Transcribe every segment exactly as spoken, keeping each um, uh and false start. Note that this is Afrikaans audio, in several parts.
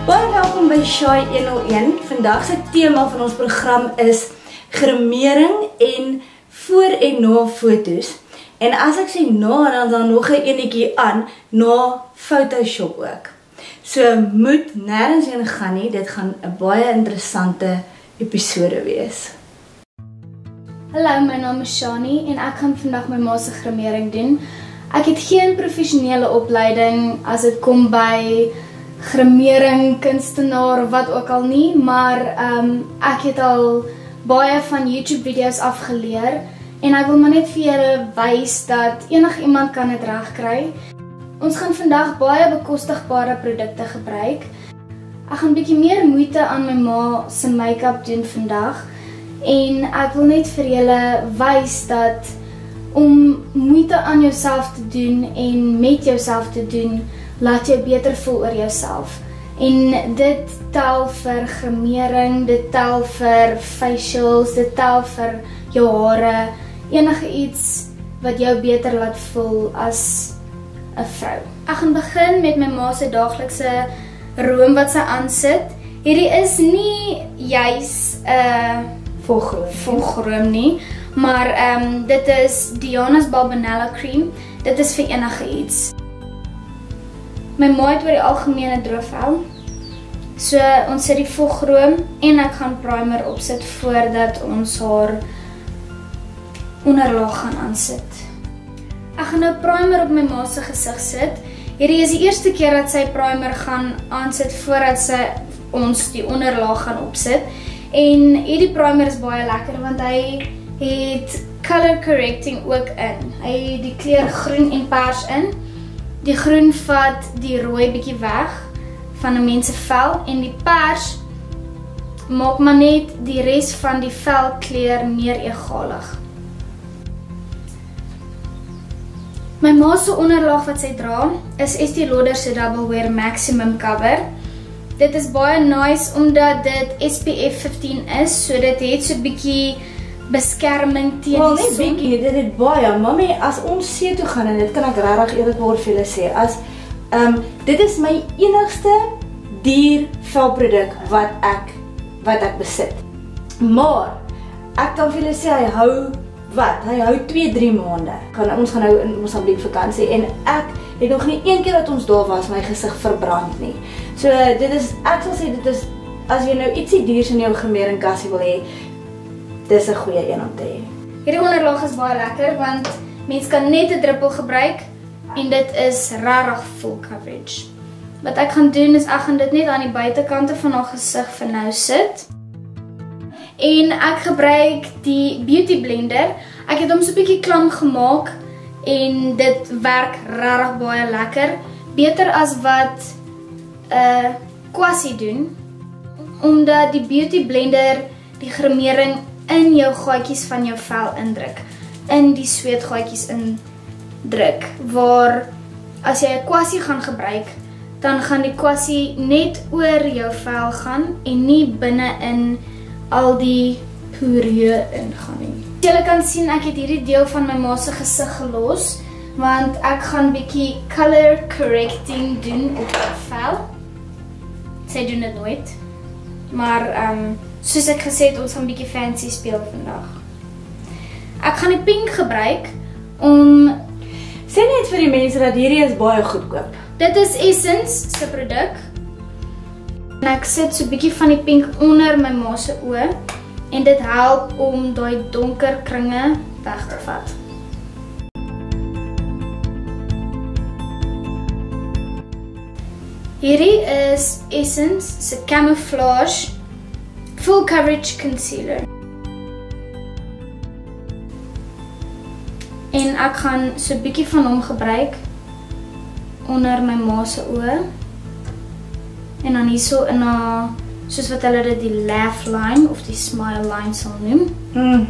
Baie welkom by Shy honderdeen. Vandag se tema van ons program is gremering en voor en na foto's. En as ek sê na, dan dan nog 'n enetjie aan, na Photoshop ook. So moet nêrens heen gaan nie, dit gaan 'n baie interessante episode wees. Hallo, my naam is Shani en ek gaan vandag my ma se gremering doen. Ek het geen professionele opleiding as dit kom by gremering, kunstenaar of wat ook al nie, maar um, ek het al baie van YouTube video's afgeleer en ek wil maar net vir julle wys dat enigiemand kan dit regkry. Ons gaan vandag baie bekostigbare produkte gebruik. Ek gaan 'n bietjie meer moeite aan my ma se make-up doen vandag en ek wil net vir julle wys dat om moeite aan jouself te doen en met jouself te doen, laat jou beter voel oor jouself. En dit tel vir gremering, dit tel vir facials, dit tel vir jou hare, enige iets wat jou beter laat voel as 'n vrou. Ek gaan begin met my ma se daaglikse room wat sy aansit. Hierdie is nie juis 'n uh, Volgroom. volgroom nie, maar um, dit is Diana's Balbanella Cream. Dit is vir enige iets. My ma het oor die algemene droë vel. So ons sit die volgroom en ek gaan primer opsit voordat ons haar onderlaag gaan aansit. Ek gaan nou primer op my ma se gesig sit. Hierdie is die eerste keer dat sy primer gaan aansit voordat sy ons die onderlaag gaan opsit. En hierdie primer is baie lekker want hy het color correcting ook in. Hy het die kleur groen en pers in. Die groen vat die rooi bietjie weg van 'n mens se vel en die pers maak maar net die res van die velkleur meer egalig. My ma se onderlaag wat sy dra is Estee Lauder se Double Wear Maximum Cover. Dit is baie nice omdat dit S P F vyftien is, so dit het so 'n bietjie beskerming teen Wel, die net son. bietjie, dit het baie. Mami, as ons see toe gaan en dit kan ek regtig eerlikwaar vir julle sê, as um, dit is my enigste duur velproduk wat ek wat ek besit. Maar ek kan vir julle sê hy hou wat? Hy hou twee drie maande. Gaan ons gaan nou in Mosambiek vakansie en ek het nog nie een keer dat ons daar was my gesig verbrand nie. So dit is ek sal sê dit is as jy nou ietsie duurs in jou gemeringkassie wil hê, dis 'n goeie een om te hê. Hierdie onderlaag is baie lekker want mens kan net 'n druppel gebruik en dit is regtig full coverage. Wat ek gaan doen is ek gaan dit net aan die buitekante van haar gesig vir nou sit. En ek gebruik die Beauty Blender. Ek het hom so 'n bietjie klam gemaak en dit werk regtig baie lekker, beter as wat 'n uh, kwassie doen, omdat die Beauty Blender die gremering in jou gaatjies van jou vel indruk, in die sweetgaatjies indruk, waar as jy 'n kwassie gaan gebruik, dan gaan die kwassie net oor jou vel gaan en nie binne in al die pore ingaan nie. Julle kan sien ek het hierdie deel van my ma se gesig gelos, want ek gaan bietjie color correcting doen op haar vel. Sy doen dit nooit, maar um, soos ek gesê het, ons gaan bietjie fancy speel vandag. Ek gaan die pink gebruik om... Sê net vir die mense dat hierdie is baie goedkoop. Dit is Essence se produk. En ek sit so 'n bietjie van die pink onder my ma se oë en dit help om daai donker kringe weg te vat. Hierdie is Essence se Camouflage Full Coverage Concealer. En ek gaan so 'n bietjie van hom gebruik onder my ma se oë. En dan hierso in haar, soos wat hulle dit die laugh line of die smile line sal noem. Mm.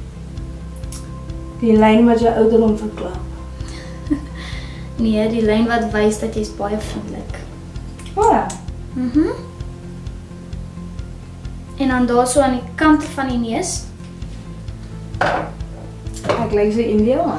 Die lyn wat jou ouderdom verklap. Nee, die lyn wat wys dat jy's baie vriendelik. O ja. Mhm. En dan daarso aan die kante van die neus. Ek lyk so Indiaan.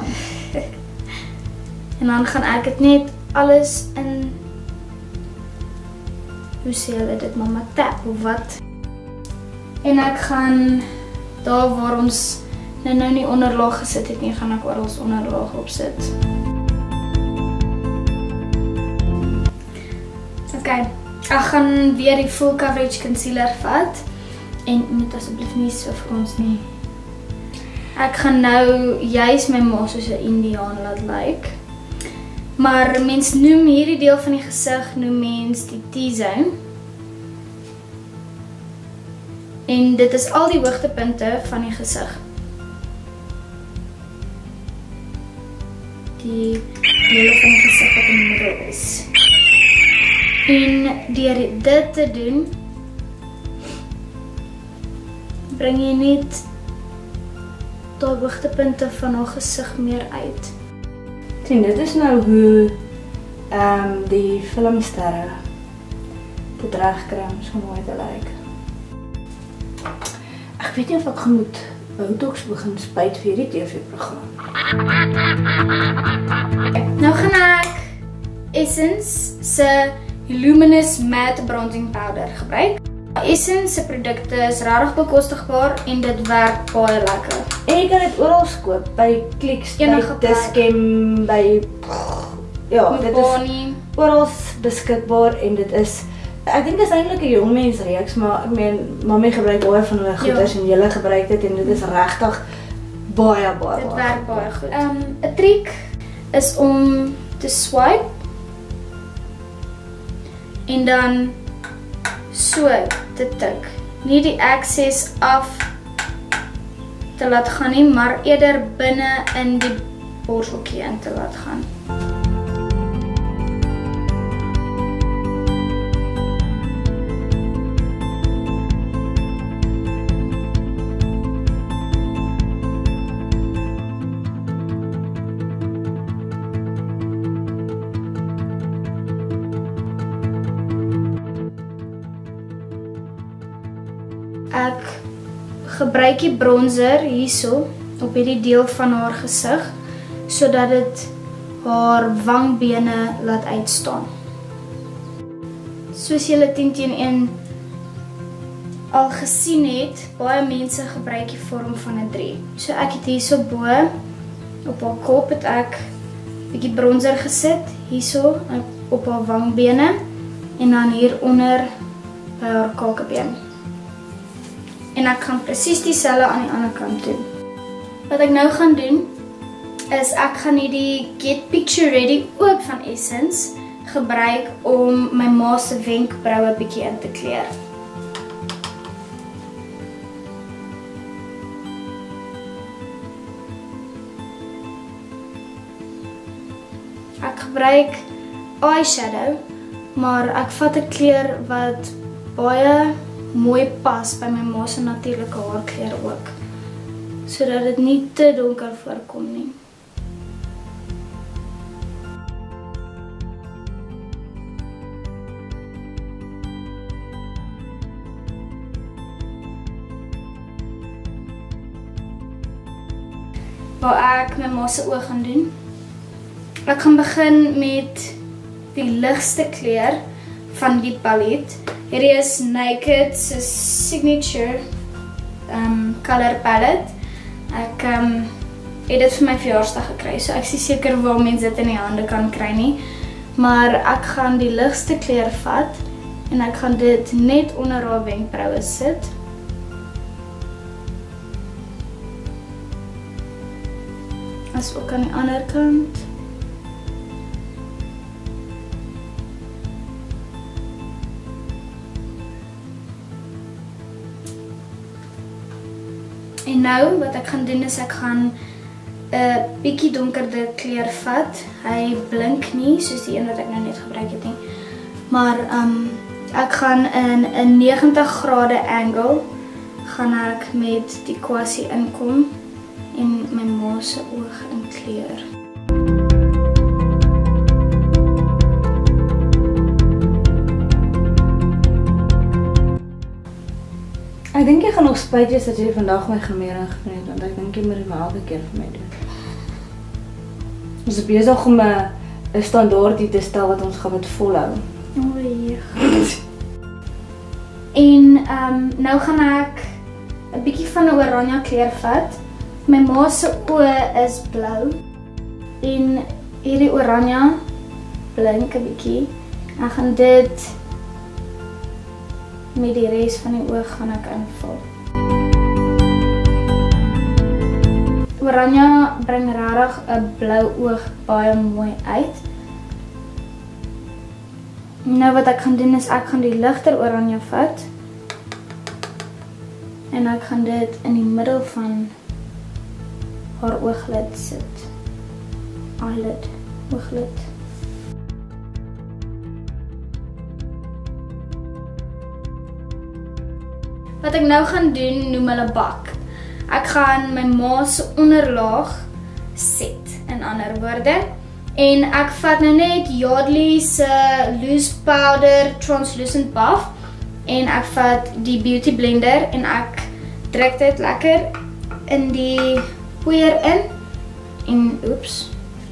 En dan gaan ek dit net alles in hoe sê hulle dit, mama tap of wat. En ek gaan daar waar ons nou nou nie onderlaag gesit het nie, gaan ek oral ons onderlaag opsit. Ok, ek gaan weer die full coverage concealer vat en moet asseblief nie so vir ons nie. Ek gaan nou juist my ma soos 'n Indiaan laat lyk. Maar mens noem hierdie deel van die gesig noem mens die T-zone. En dit is al die hoogtepunte van die gesig. Die dele van die gesig wat in die middel is. En deur dit te doen, bring jy net die hoogtepunte van haar gesig meer uit. Sien, dit is nou hoe um, die filmsterre dit regkry om so mooi te lyk. Ek weet nie of ek gaan moet Botox begin spuit vir hierdie T V-program. Nou gaan ek Essence se Luminous Matte Bronzing Powder gebruik. Essence se produkte is regtig bekostigbaar en dit werk baie lekker. En jy kan dit oral koop, by Clicks, by Dischem, by ja, dit is oral beskikbaar en dit is ek dink dit is eintlik 'n jong mens reeks, maar ek meen mami gebruik baie van hulle goeders en julle gebruik dit en dit is regtig baie baie. Dit werk baie goed. Ehm 'n triek is om te swipe en dan so te tik. Nie die excess af te laat gaan nie, maar eerder binne in die borseltjie in te laat gaan. Ek gebruik die bronzer hierso op hierdie deel van haar gesig sodat dit haar wangbene laat uitstaan. Soos julle tien teen een al gesien het, baie mense gebruik die vorm van 'n drie. So ek het hierso bo op haar kop het ek bietjie bronzer gesit, hierso op haar wangbene en dan hieronder by haar kakebeen. En ek gaan presies dieselfde aan die ander kant doen. Wat ek nou gaan doen, is ek gaan hierdie Get Picture Ready ook van Essence gebruik om my ma se wenkbroue bietjie in te kleur. Ek gebruik eyeshadow, maar ek vat 'n kleur wat baie mooi pas by my ma se natuurlike haarkleur ook, sodat dit nie te donker voorkom nie. Waar ek my ma se oë gaan doen. Ek gaan begin met die ligste kleur van die palet. Hierdie is Naked se signature um, color palette. Ek um, het dit vir my verjaarsdag gekry, so ek is seker waar mense dit in die hande kan kry nie. Maar ek gaan die ligste kleur vat en ek gaan dit net onder haar wenkbroue sit. As ook aan die ander kant. En nou wat ek gaan doen is ek gaan 'n bietjie donkerder kleur vat. Hy blink nie soos die een wat ek nou net gebruik het nie. Maar um ek gaan in 'n negentig grade angle gaan ek met die kwassie inkom en my ma se oog inkleur. Ek dink jy gaan nog spyt wees dat jy vandag my gemering gedoen het, want ek dink jy moet dit maar elke keer vir my doen. Ons is besig om 'n 'n standaard hier te stel wat ons gaan moet volhou. O, um, nou gaan ek 'n bietjie van 'n oranje kleur vat. My ma se oë is blou en hierdie oranje blink 'n bietjie. Ek gaan dit met die res van die oog gaan ek invul. Oranje bring regtig 'n blou oog baie mooi uit. Nou wat ek gaan doen is ek gaan die ligter oranje vat en ek gaan dit in die middel van haar ooglid sit. Eyelid, ooglid. Wat ek nou gaan doen, noem hulle bak. Ek gaan my ma se onderlaag set, in ander woorde. En ek vat nou net Yardley se Loose Powder Translucent Buff en ek vat die Beauty Blender en ek druk dit lekker in die poeier in en oeps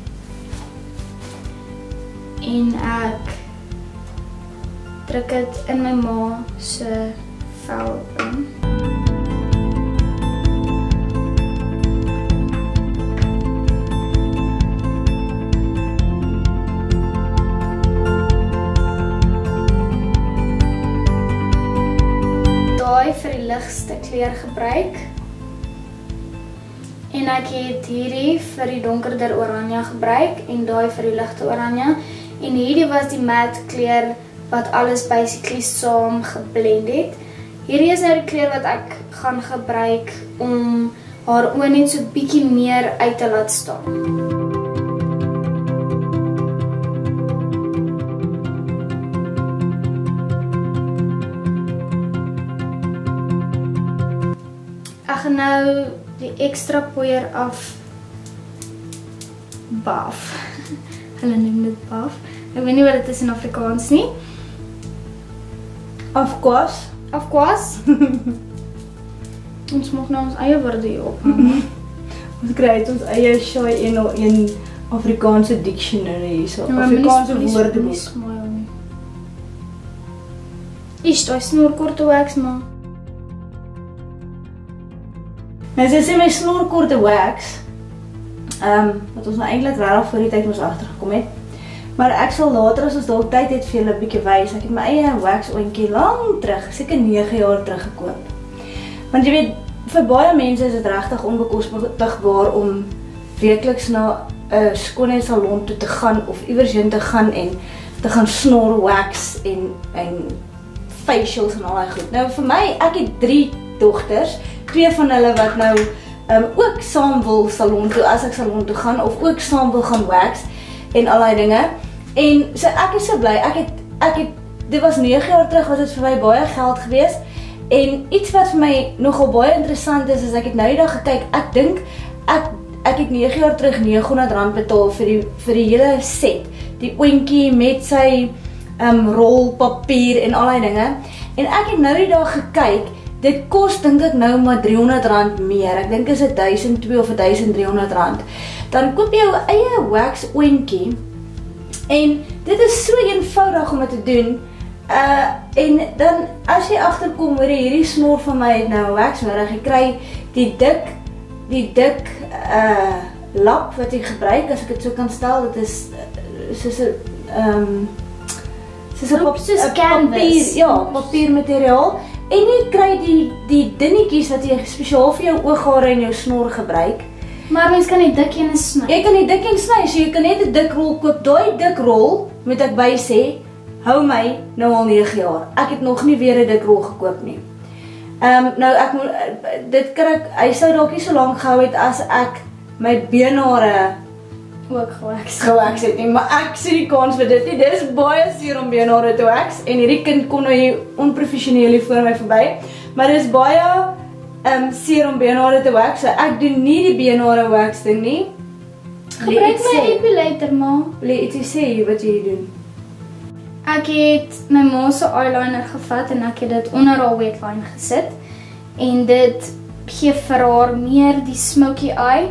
en ek druk dit in my ma se vel in. Vir die ligste kleur gebruik en ek het hierdie vir die donkerder oranje gebruik en daai vir die ligte oranje en hierdie was die matte kleur wat alles basically saam geblend het. Hierdie is nou die kleur wat ek gaan gebruik om haar oë net so bietjie meer uit te laat staan. Ek gaan nou die ekstra poeier af baf. Hulle noem dit baf. Ek weet nie wat dit is in Afrikaans nie. Afkwas. Afkwas. Ons mag nou ons eie woorde hier op. Ons kry uit ons eie Shy een oh een Afrikaanse dictionary hier so. Afrikaanse woordeboek. Is daai snorkorte wax maar. Nou sy sê my snorkorte wax, um, wat ons nou eintlik regtig voor die tyd ons agtergekom het. Maar ek sal later as ons dalk tyd het vir julle 'n bietjie wys. Ek het my eie wax oontjie lank terug, seker nege jaar terug gekoop. Want jy weet, vir baie mense is dit regtig onbekostigbaar om weekliks na 'n skoonheidssalon toe te gaan of iewers heen te gaan en te gaan snor wax en en facials en al daai goed. Nou vir my, ek het drie dogters. Twee van hulle wat nou um, ook saam wil salon toe as ek salon toe gaan of ook saam wil gaan wax en al die dinge. En so ek is so bly. Ek het ek het dit was nege jaar terug was dit vir my baie geld geweest. En iets wat vir my nogal baie interessant is, is ek het nou die dag gekyk. Ek dink ek ek het nege jaar terug neghonderd rand betaal vir die vir die hele set. Die oentjie met sy um, rol papier en al die dinge. En ek het nou die dag gekyk. Dit kos dink ek nou maar driehonderd rand meer. Ek dink is dit duisend twee of duisend driehonderd rand. Dan koop jy jou eie wax oentjie. En dit is so eenvoudig om dit te doen. Uh en dan as jy agterkom hoor hierdie snor van my het nou wax nodig. Jy kry die dik die dik uh lap wat jy gebruik as ek dit so kan stel. Dit is soos 'n ehm um, soos 'n pap, papier, ja, papiermateriaal. En jy kry die die dingetjies wat jy spesiaal vir jou ooghare en jou snor gebruik. Maar mens kan die dik een sny. Jy kan die dik een sny, so jy kan net 'n dik rol koop. Daai dik rol, moet ek by sê, hou my nou al nege jaar. Ek het nog nie weer 'n dik rol gekoop nie. Ehm um, nou ek moet dit kry ek hy sou dalk nie so lank gehou het as ek my beenhare ook gewax gewax het nie, maar ek sien die kans vir dit nie. Dit is baie seer om beenhare te wax en hierdie kind kon nou hier onprofessioneel hier voor my verby. Maar dit is baie um, seer om beenhare te wax. So ek doen nie die beenhare wax ding nie. Gebruik my epilator, ma. Wil jy ietsie sê wat jy doen? Ek het my ma se eyeliner gevat en ek het dit onder haar wetline gesit. En dit gee vir haar meer die smoky eye.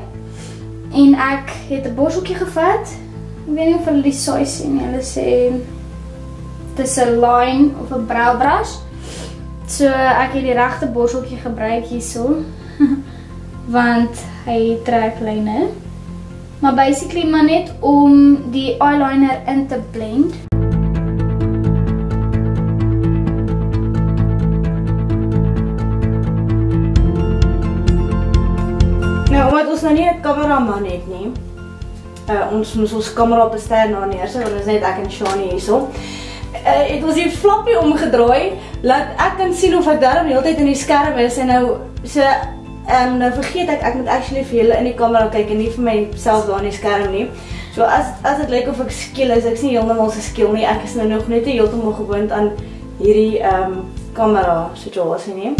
En ek het 'n borseltjie gevat. Ek weet nie of hulle die size sien nie. Hulle sê dis 'n line of 'n brow brush. So ek het die regte borseltjie gebruik hierso. Want hy trek lyne. Maar basically maar net om die eyeliner in te blend. Nou, omdat ons nou nie 'n kameraman het nie, uh, ons moes ons kamera op 'n ster na neersit, want ons net ek en Shani hierso. Uh, het ons die flappie omgedraai, laat ek kan sien of ek daarom die hele tyd in die skerm is en nou so um, nou vergeet ek ek moet actually vir julle in die kamera kyk en nie vir myself daar in die skerm nie. So as as dit lyk of ek skiel is, ek is nie heeltemal geskiel nie. Ek is nou nog net nie heeltemal gewoond aan hierdie ehm um, kamera situasie nie.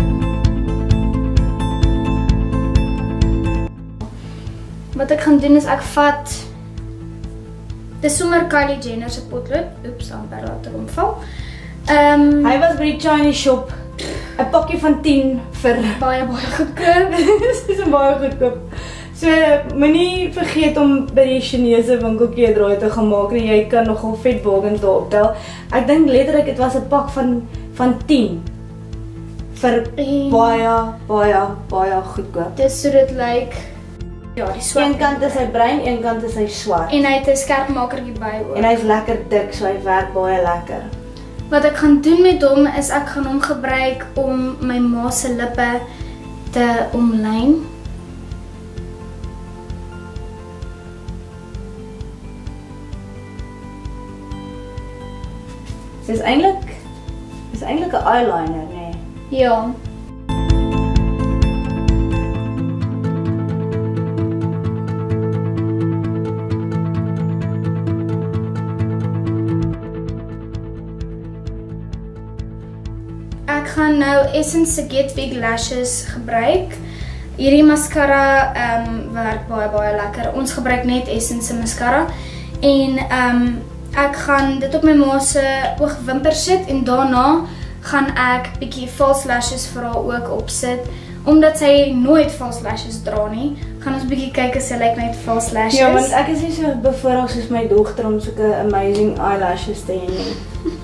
Wat ek gaan doen is ek vat dis sommer Kylie Jenner se potlood. Oeps, amper laat ek omval. Ehm um, Hy was by die Chinese shop. 'n Pakkie van tien vir baie baie goedkoop. Dis is baie goedkoop. So moenie vergeet om by die Chinese winkeltjie 'n draai te gaan maak nie. Jy kan nogal vet bargains daar optel. Ek dink letterlik dit was 'n pak van van tien vir en baie baie baie goedkoop. Dis so dit lyk ja, die swart. Een kant is hy bruin, een kant is hy swart. En hy het 'n skerpmakertjie by ook. En hy's lekker dik, so hy werk baie lekker. Wat ek gaan doen met hom is ek gaan hom gebruik om my ma se lippe te omlyn. Dis eintlik dis eintlik 'n eyeliner, nê? Nee. Ja. Ek gaan nou Essence se Get Big Lashes gebruik. Hierdie mascara ehm um, werk baie baie lekker. Ons gebruik net Essence se mascara en ehm um, ek gaan dit op my ma se oogwimper sit en daarna gaan ek bietjie false lashes vir haar ook opsit. Omdat sy nooit false lashes dra nie, gaan ons bietjie kyk as sy lyk net false lashes. Ja, want ek is nie so bevoorreg soos my dogter om sulke amazing eyelashes te hê nie.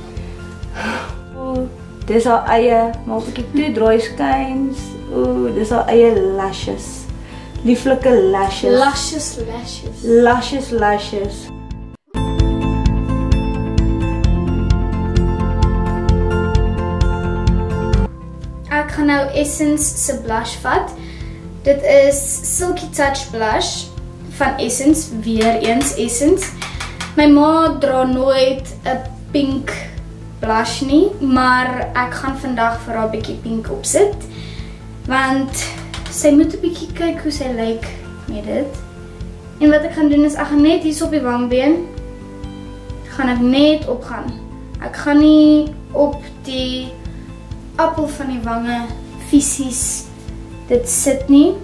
Dis haar eie, maar as ek toe draai skuins. Ooh, dis haar eie lashes. Lieflike lashes. Lashes, lashes. Lashes, lashes. Ek gaan nou Essence se blush vat. Dit is Silky Touch blush van Essence, weer eens Essence. My ma dra nooit 'n pink blush nie, maar ek gaan vandag vir haar 'n bietjie pink opsit. Want sy moet 'n bietjie kyk hoe sy lyk met dit. En wat ek gaan doen is ek gaan net hier op die wangbeen gaan ek net opgaan. Ek gaan nie op die appel van die wange fisies dit sit nie.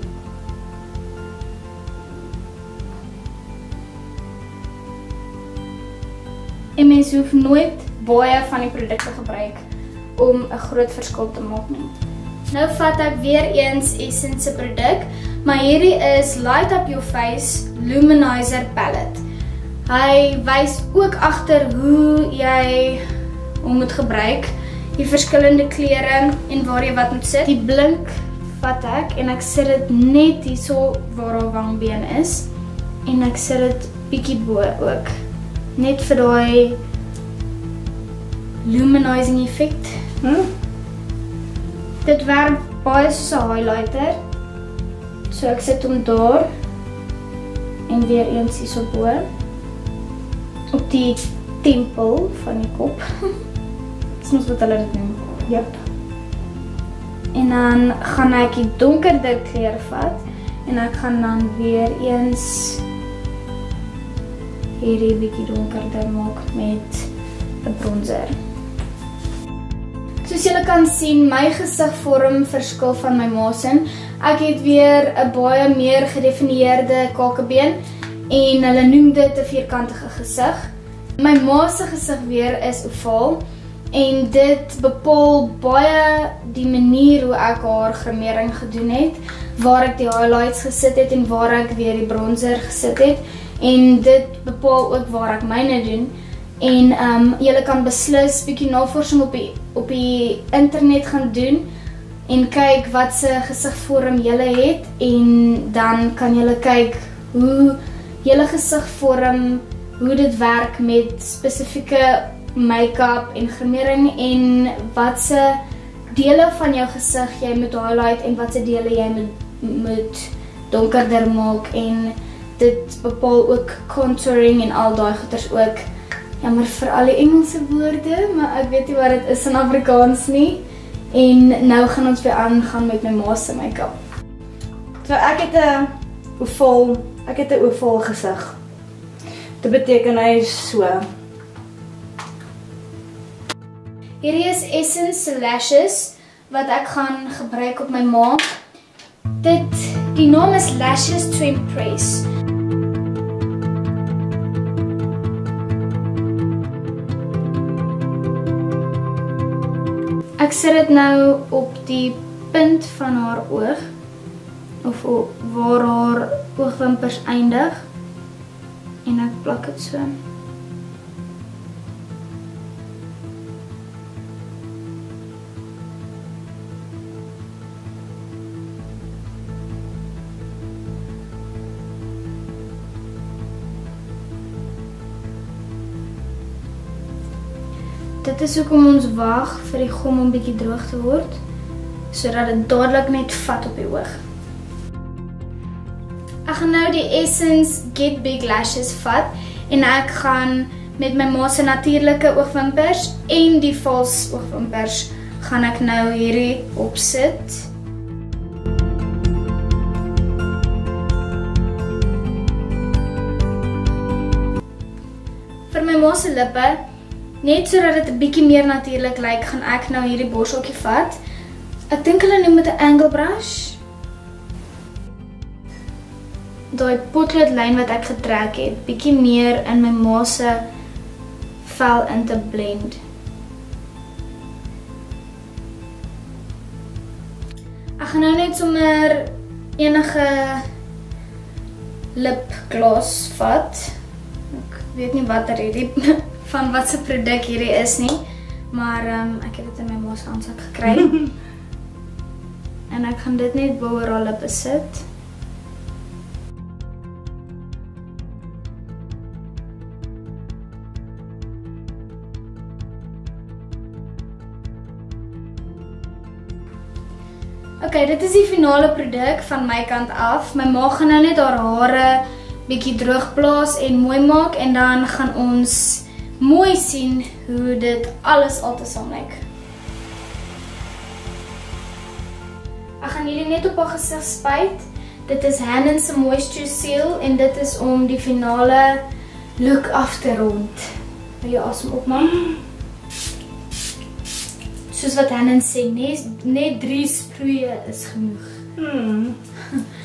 En mens hoef nooit baie van die produkte gebruik om 'n groot verskil te maak nie. Nou vat ek weer eens Essence se produk, maar hierdie is Light Up Your Face Luminizer Palette. Hy wys ook agter hoe jy hom moet gebruik, die verskillende kleure en waar jy wat moet sit. Die blink vat ek en ek sit dit net hierso waar haar wangbeen is en ek sit dit bietjie bo ook. Net vir daai luminizing effect. Hm? Dit werk baie soos 'n highlighter. So ek sit hom daar en weer eens hierso bo op die tempel van die kop. Dis mos wat hulle dit noem. Jep. En dan gaan ek die donkerder kleur vat en ek gaan dan weer eens hierdie bietjie donkerder maak met 'n bronzer. Soos julle kan sien, my gesigvorm verskil van my ma se. Ek het weer 'n baie meer gedefinieerde kakebeen en hulle noem dit 'n vierkantige gesig. My ma se gesig weer is ovaal en dit bepaal baie die manier hoe ek haar grimering gedoen het, waar ek die highlights gesit het en waar ek weer die bronzer gesit het en dit bepaal ook waar ek myne doen. En um, julle kan beslis bietjie navorsing op die, op die internet gaan doen en kyk wat se gesigvorm julle het en dan kan julle kyk hoe julle gesigvorm, hoe dit werk met spesifieke make-up en gremering en wat se dele van jou gesig jy moet highlight en wat se dele jy moet, moet donkerder maak en dit bepaal ook contouring en al daai goeders ook. Jammer vir al die Engelse woorde, maar ek weet nie wat dit is in Afrikaans nie. En nou gaan ons weer aangaan met my ma se make-up. So ek het 'n oval, ek het 'n oval gesig. Dit beteken hy is so. Hierdie is Essence Lashes wat ek gaan gebruik op my ma. Dit, die naam is Lashes to Impress. Ek sit dit nou op die punt van haar oog, of op waar haar oogwimpers eindig, en ek plak dit so. Dit is hoekom ons wag vir die gom om bietjie droog te word, sodat dit dadelik net vat op die oog. Ek gaan nou die Essence Get Big Lashes vat en ek gaan met my ma se natuurlike oogwimpers en die vals oogwimpers gaan ek nou hierdie opsit. Vir my ma se lippe, net sodat dit 'n bietjie meer natuurlik lyk, gaan ek nou hierdie borseltjie vat. Ek dink hulle noem dit 'n angle brush. Daai potloodlyn wat ek getrek het, bietjie meer in my ma se vel in te blend. Ek gaan nou net sommer enige lipgloss vat. Ek weet nie wat er hierdie van wat se produk hierdie is nie, maar um, ek het dit in my ma se handsak gekry. En ek gaan dit net bo oor haar lippe sit. Ok, dit is die finale produk van my kant af. My ma gaan nou net haar hare bietjie droog blaas en mooi maak en dan gaan ons mooi sien hoe dit alles altesaam lyk. Ek gaan hierdie net op haar gesig spuit. Dit is Hannen se Moisture Seal en dit is om die finale look af te rond. Wil jy asem opmaak? Soos wat Hannen sê, net, net drie sproeie is genoeg. Hmm.